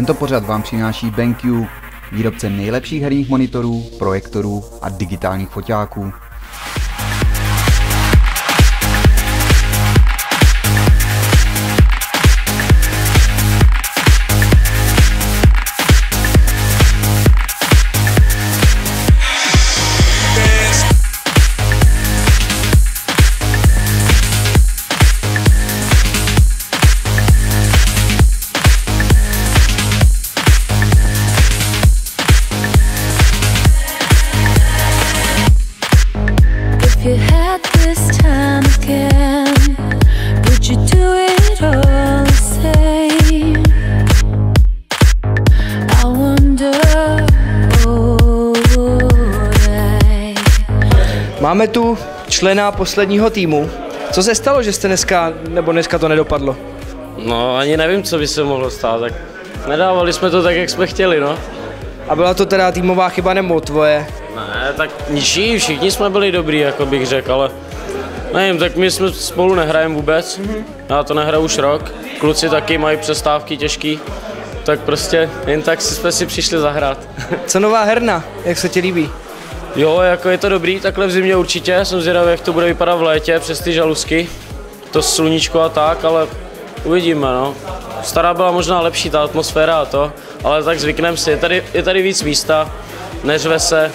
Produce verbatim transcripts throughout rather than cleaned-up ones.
Tento pořad vám přináší BenQ, výrobce nejlepších herních monitorů, projektorů a digitálních foťáků. Máme tu člena posledního týmu. Co se stalo, že jste dneska, nebo dneska to nedopadlo? No, ani nevím, co by se mohlo stát, tak nedávali jsme to tak, jak jsme chtěli, no. A byla to teda týmová chyba nebo tvoje? Ne, tak ničí, všichni jsme byli dobrý, jako bych řekl, ale nevím, tak my jsme spolu nehrajeme vůbec. Mm-hmm. Já to nehraju už rok, kluci taky mají přestávky těžký, tak prostě jen tak jsme si přišli zahrát. Co nová herna, jak se ti líbí? Jo, jako je to dobrý, takhle v zimě určitě, jsem zvědavý, jak to bude vypadat v létě přes ty žalusky, to sluníčko a tak, ale uvidíme, no. Stará byla možná lepší, ta atmosféra a to, ale tak zvykneme si, je tady, je tady víc místa, neřve se,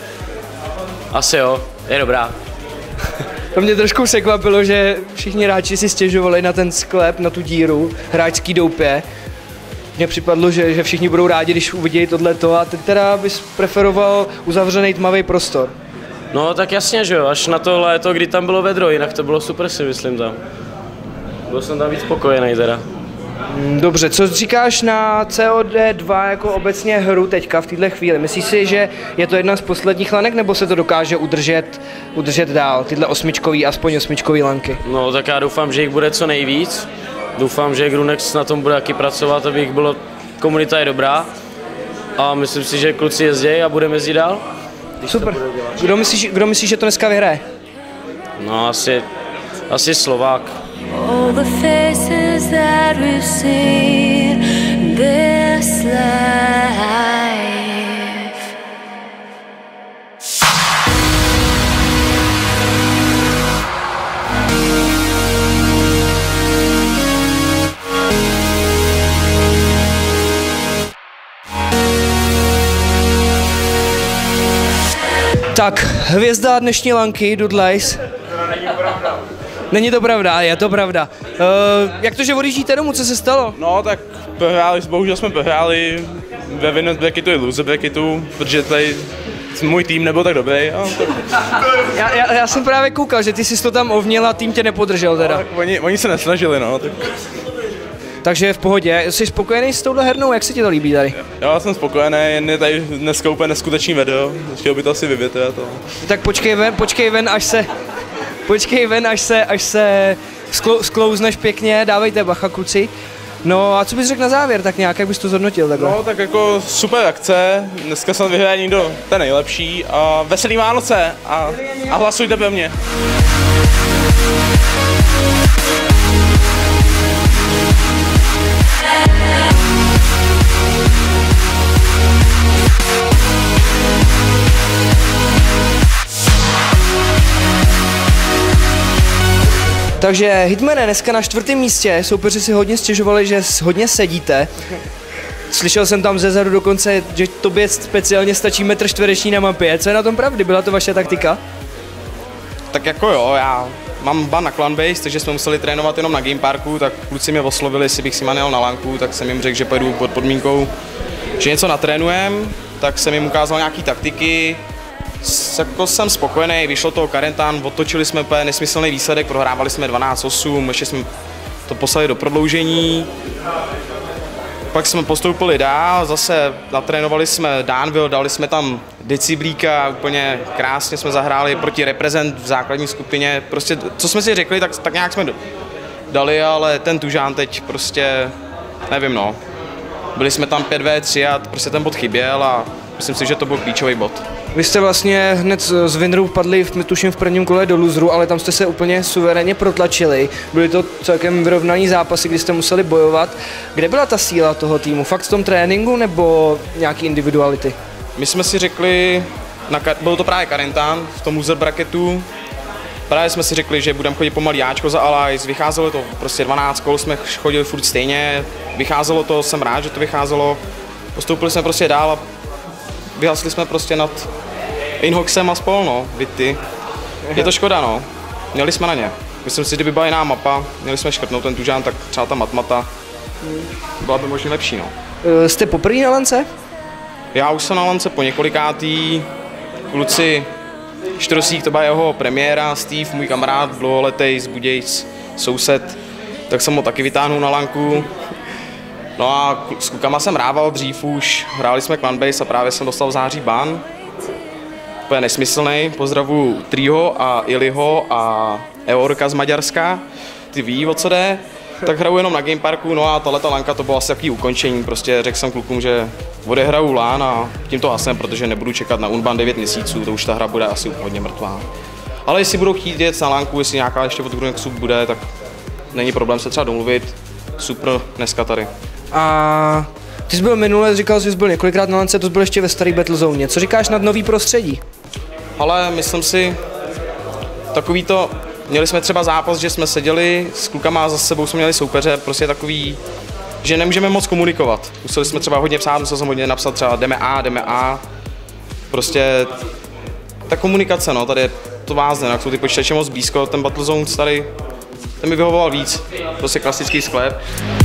asi jo, je dobrá. To mě trošku překvapilo, že všichni hráči si stěžovali na ten sklep, na tu díru, hráčský doupě. Mně připadlo, že, že všichni budou rádi, když uvidí tohleto, a teď teda bys preferoval uzavřený tmavý prostor. No tak jasně, že jo, až na to léto, kdy tam bylo vedro, jinak to bylo super, si myslím tam. Byl jsem tam víc spokojený teda. Dobře, co říkáš na C O D dva jako obecně hru teďka v této chvíli? Myslíš si, že je to jedna z posledních lanek, nebo se to dokáže udržet, udržet dál, tyhle osmičkový, aspoň osmičkový lanky? No tak já doufám, že jich bude co nejvíc. Doufám, že Grunex na tom bude taky pracovat, aby jich bylo, komunita je dobrá. A myslím si, že kluci jezdí a budeme jezdit dál. Super. Kdo myslíš, kdo myslíš, že to dneska vyhraje? No asi, asi Slovák. All the faces that we've seen this life. Tak, hvězda dnešní lanky, Dudlejs. Není pravda. Není to pravda, je to pravda. Uh, jak to, že odjíždíte domů, co se stalo? No tak prohráli, bohužel jsme prohráli ve winner bracketu i loser bracketu, protože tady můj tým nebyl tak dobrý. No, tak... já, já, já jsem právě koukal, že ty jsi to tam ovnil a tým tě nepodržel teda. No, tak oni, oni se nesnažili, no. Tak... Takže v pohodě. Jsi spokojený s touhle hernou, jak se ti to líbí tady? Já jsem spokojený, jen je tady dneska úplně neskutečný video, chtěl by to asi vyvětrat. Tak počkej ven, počkej ven, až se, počkej ven, až se, až se sklou, sklouzneš pěkně, dávejte bacha, kluci. No a co bys řekl na závěr, tak nějak, jak bys to zhodnotil takhle? No tak jako super akce, dneska snad vyhraje někdo ten nejlepší a veselý Vánoce a, a hlasujte pro mě. Takže Hitmane, dneska na čtvrtém místě, soupeři si hodně stěžovali, že hodně sedíte. Slyšel jsem tam zezadu dokonce, že tobě speciálně stačí metr čtvereční na mapě. Co je na tom pravdy? Byla to vaše taktika? Tak jako jo, já mám ban na Clanbase, takže jsme museli trénovat jenom na Gameparku, tak kluci mě oslovili, jestli bych si manel na lanku, tak jsem jim řekl, že pojedu pod podmínkou, že něco natrénujem, tak jsem jim ukázal nějaký taktiky. Jako jsem spokojený, vyšlo to Karentán, otočili jsme úplně nesmyslný výsledek, prohrávali jsme dvanáct osm, ještě jsme to poslali do prodloužení. Pak jsme postoupili dál, zase natrénovali jsme Danville, dali jsme tam Deciblíka, úplně krásně jsme zahráli proti Represent v základní skupině. Prostě co jsme si řekli, tak, tak nějak jsme dali, ale ten Tužán teď prostě, nevím no. Byli jsme tam pět ve tři a prostě ten bod chyběl a myslím si, že to byl klíčový bod. Vy jste vlastně hned z Winru padli, v, tuším, v prvním kole do loseru, ale tam jste se úplně suverénně protlačili. Byly to celkem vyrovnaný zápasy, kdy jste museli bojovat. Kde byla ta síla toho týmu? Fakt v tom tréninku nebo nějaký individuality? My jsme si řekli, na, byl to právě Karentán v tom loser bracketu. Právě jsme si řekli, že budeme chodit pomalý jáčko za Allies, vycházelo to prostě dvanáct kol, jsme chodili furt stejně, vycházelo to, jsem rád, že to vycházelo. Postoupili jsme prostě dál a vyhasli jsme prostě nad Inhoxem a spol, no, Vity. Je to škoda, no. Měli jsme na ně. Myslím si, že kdyby byla jiná mapa, měli jsme škrtnout ten tužán, tak třeba ta matmata byla by možná lepší, no. Jste poprvé na lance? Já už jsem na lance po několikátý. Kluci Štrosík, to byla jeho premiéra, Steve, můj kamarád, dlouholetý z Budějc, soused, tak jsem ho taky vytáhnul na lanku. No a s klukama jsem hrával dřív už, hráli jsme Clanbase a právě jsem dostal v září ban. Úplně nesmyslný, pozdravuju Triho a Iliho a Eorka z Maďarska, ty ví, o co jde. Tak hraju jenom na gameparku, no a tahleta lanka to bylo asi takový ukončení, prostě řekl jsem klukům, že odehraju LAN a tím to hasem, protože nebudu čekat na Unban devět měsíců, to už ta hra bude asi hodně mrtvá. Ale jestli budou chtít jet na lanku, jestli nějaká ještě od Grunexu bude, tak není problém se třeba domluvit, super, dneska tady. A ty jsi byl minule, říkal jsi, že jsi byl několikrát na lance, to jsi byl ještě ve starý Battlezone. Co říkáš na nový prostředí? Ale myslím si, takový to, měli jsme třeba zápas, že jsme seděli s klukama a za sebou jsme měli soupeře, prostě takový, že nemůžeme moc komunikovat. Museli jsme třeba hodně psát, musel jsem hodně napsat třeba jdeme A, jdeme A. Prostě ta komunikace, no, tady je to vázne, jak jsou ty počítače moc blízko, ten Battlezone starý, ten mi vyhovoval víc, prostě klasický sklep.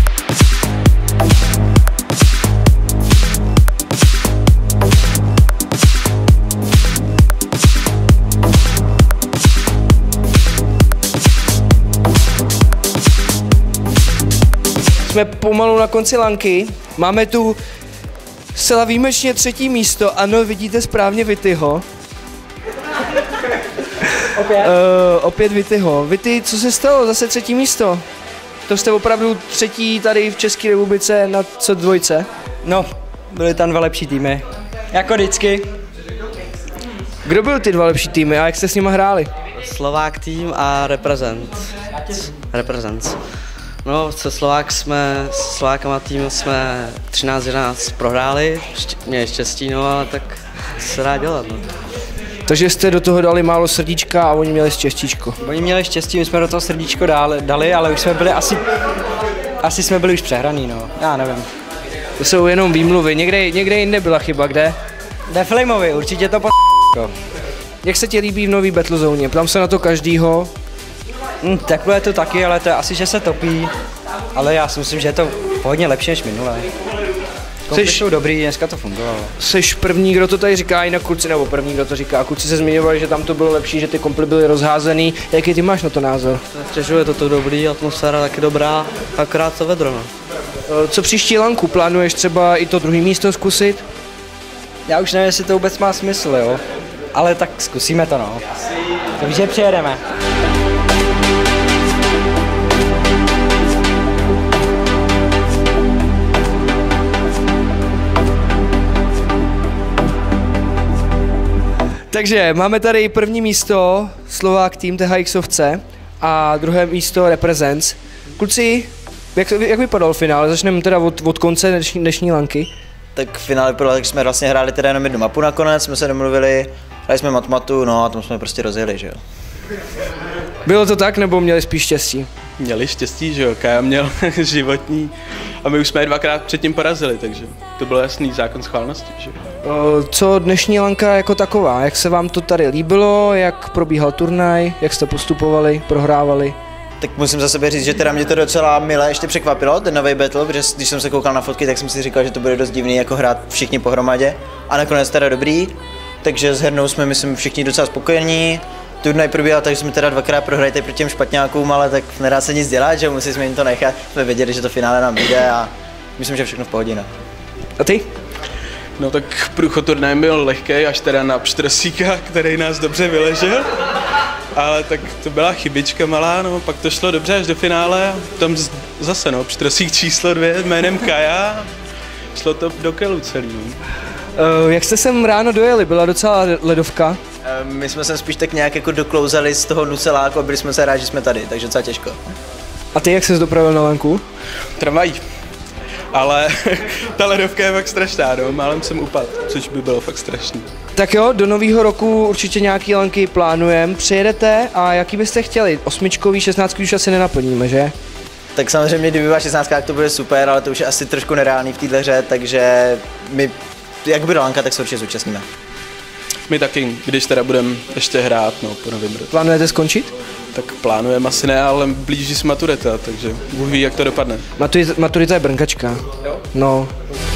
Jsme pomalu na konci lanky, máme tu zcela výjimečně třetí místo, ano, vidíte správně Vityho. Opět? Uh, opět Vityho. Vity, co se stalo, zase třetí místo? To jste opravdu třetí tady v České republice na co dvojce? No, byly tam dva lepší týmy, jako vždycky. Kdo byl ty dva lepší týmy a jak jste s nimi hráli? Slovák tým a Represent. Represent. No, se Slovák jsme, s Slovákama tým jsme třináct jedenáct prohráli, měli štěstí, no ale tak se dá dělat, no. Takže jste do toho dali málo srdíčka a oni měli štěstíčko. Oni měli štěstí, my jsme do toho srdíčko dali, dali ale už jsme byli asi, asi jsme byli už přehraný, no, já nevím. To jsou jenom výmluvy, někde, někde jinde byla chyba, kde? Deflameovi, určitě to po... Jak se ti líbí v nový Battlezone? Ptám se na to každýho. Hm, takhle je to taky, ale to je asi, že se topí, ale já si myslím, že je to hodně lepší než minule. Komply jsou dobrý, dneska to fungovalo. Jseš první, kdo to tady říká, jinak kluci, nebo první, kdo to říká. Kluci se zmiňovali, že tam to bylo lepší, že ty komply byly rozházený. Jaký ty máš na to názor? Stěžuje to to dobrý, atmosféra taky dobrá, akorát to vedro, no. Co příští lanku? Plánuješ třeba i to druhé místo zkusit? Já už nevím, jestli to vůbec má smysl, jo. Ale tak zkusíme to, no. Takže přijedeme. Takže máme tady první místo Slovák tým T H Xovce a druhé místo Represents. Kluci, jak, jak vypadal finále? Začneme teda od, od konce dnešní, dnešní lanky. Tak v finále vypadalo, takže jsme vlastně hráli teda jenom jednu mapu nakonec, jsme se domluvili, hráli jsme matmatu, no a tam jsme prostě rozjeli, že jo. Bylo to tak, nebo měli spíš štěstí? Měli štěstí, že jo, Kaja měl životní a my už jsme je dvakrát předtím porazili, takže to byl jasný zákon schválnosti, že jo. Co dnešní lanka jako taková? Jak se vám to tady líbilo? Jak probíhal turnaj? Jak jste postupovali, prohrávali? Tak musím za sebe říct, že teda mě to docela milé ještě překvapilo, ten nový battle, protože když jsem se koukal na fotky, tak jsem si říkal, že to bude dost divný jako hrát všichni pohromadě. A nakonec teda dobrý, takže s hernou jsme, myslím, všichni docela spokojení. Turnaj probíhal, takže jsme teda dvakrát prohráli proti těm špatňákům, ale tak nedá se nic dělat, že museli jsme jim to nechat. Jsme věděli, že to finále nám jde a myslím, že všechno v pohodě. No. A ty? No tak průchod turnajem byl lehký, až teda na Pštrosíka, který nás dobře vyležel. Ale tak to byla chybička malá, no, pak to šlo dobře až do finále a tam z, zase no, Pštrosík číslo dvě jménem Kaja, šlo to do kelu celý. No. Uh, jak jste sem ráno dojeli? Byla docela ledovka? Uh, my jsme se spíš tak nějak jako doklouzali z toho Nuceláku a byli jsme se rádi, že jsme tady, takže docela těžko. A ty jak ses dopravil na lanku? Tramvají. Ale ta ledovka je fakt strašná, no, málem jsem upadl, což by bylo fakt strašný. Tak jo, do nového roku určitě nějaký lanky plánujeme. Přijedete a jaký byste chtěli? Osmičkový, šestnáctkový už asi nenaplníme, že? Tak samozřejmě, kdyby byla šestnáctka, to bude super, ale to už je asi trošku nereálný v této hře, takže my, jak bude lanka, tak se určitě zúčastníme. My taky, když teda budeme ještě hrát, no, po novém roce. Plánujete skončit? Tak plánujeme asi ne, ale blíží se maturita, takže Bůh ví, jak to dopadne. Maturita, maturita je brnkačka. Jo? No.